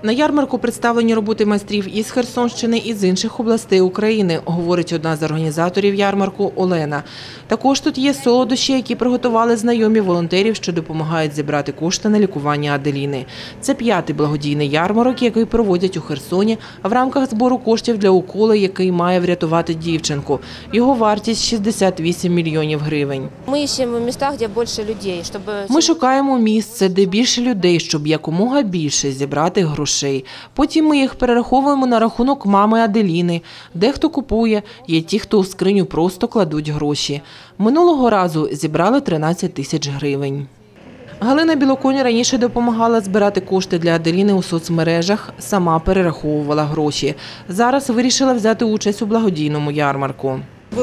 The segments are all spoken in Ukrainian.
На ярмарку представлені роботи майстрів із Херсонщини і з інших областей України, говорить одна з організаторів ярмарку Олена. Також тут є солодощі, які приготували знайомі волонтерів, що допомагають зібрати кошти на лікування Аделіни. Це 5-й благодійний ярмарок, який проводять у Херсоні в рамках збору коштів для уколу, який має врятувати дівчинку. Його вартість – 68 мільйонів гривень. Ми шукаємо місце, де більше людей, щоб якомога більше зібрати грошей. Потім ми їх перераховуємо на рахунок мами Аделіни. Дехто купує, є ті, хто у скриню просто кладуть гроші. Минулого разу зібрали 13 тисяч гривень. Галина Білоконь раніше допомагала збирати кошти для Аделіни у соцмережах, сама перераховувала гроші. Зараз вирішила взяти участь у благодійному ярмарку.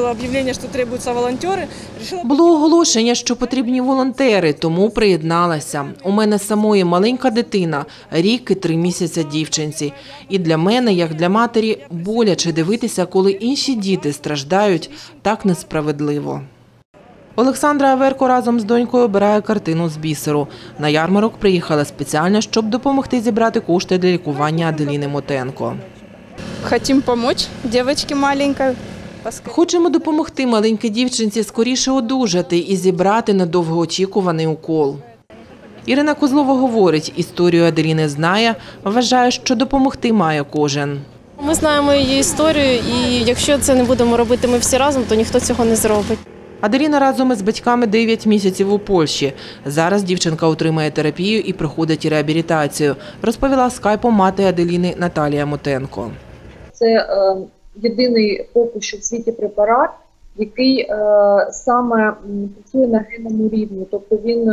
Було оголошення, що потрібні волонтери, тому приєдналася. У мене самої маленька дитина, рік і 3 місяці дівчинці. І для мене, як для матері, боляче дивитися, коли інші діти страждають так несправедливо. Олександра Аверко разом з донькою обирає картину з бісеру. На ярмарок приїхала спеціально, щоб допомогти зібрати кошти для лікування Аделіни Мотенко. Хочемо допомогти дівчинці маленькій. Хочемо допомогти маленькій дівчинці скоріше одужати і зібрати на довгоочікуваний укол. Ірина Козлова говорить, історію Аделіни знає, вважає, що допомогти має кожен. Ми знаємо її історію, і якщо це не будемо робити ми всі разом, то ніхто цього не зробить. Аделіна разом із батьками 9 місяців у Польщі. Зараз дівчинка отримує терапію і проходить реабілітацію, розповіла скайпом мати Аделіни Наталія Мотенко. Це єдиний поки що в світі препарат, який саме працює на генному рівні. Тобто він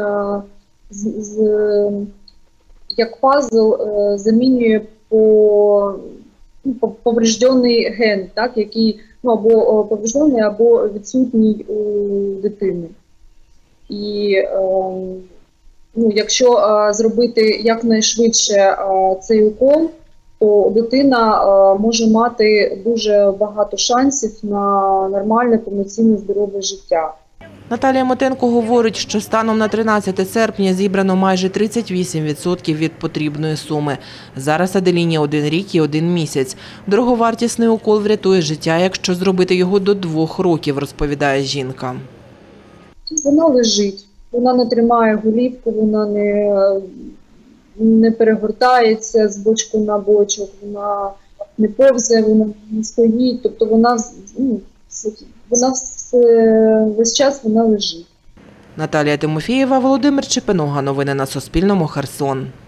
як пазл замінює повреждений ген, так, який або повреждений, або відсутній у дитини. І якщо зробити якнайшвидше цей укол, то дитина може мати дуже багато шансів на нормальне, повноцінне, здорове життя. Наталія Мотенко говорить, що станом на 13 серпня зібрано майже 38% від потрібної суми. Зараз Аделіні 1 рік і 1 місяць. Дороговартісний укол врятує життя, якщо зробити його до 2 років, розповідає жінка. Вона лежить, вона не тримає голівку, вона не перегортається з бочку на бочок, вона не повзає, вона не стоїть, тобто вона весь час вона лежить. Наталія Тимофієва, Володимир Чепинога. Новини на Суспільному. Херсон.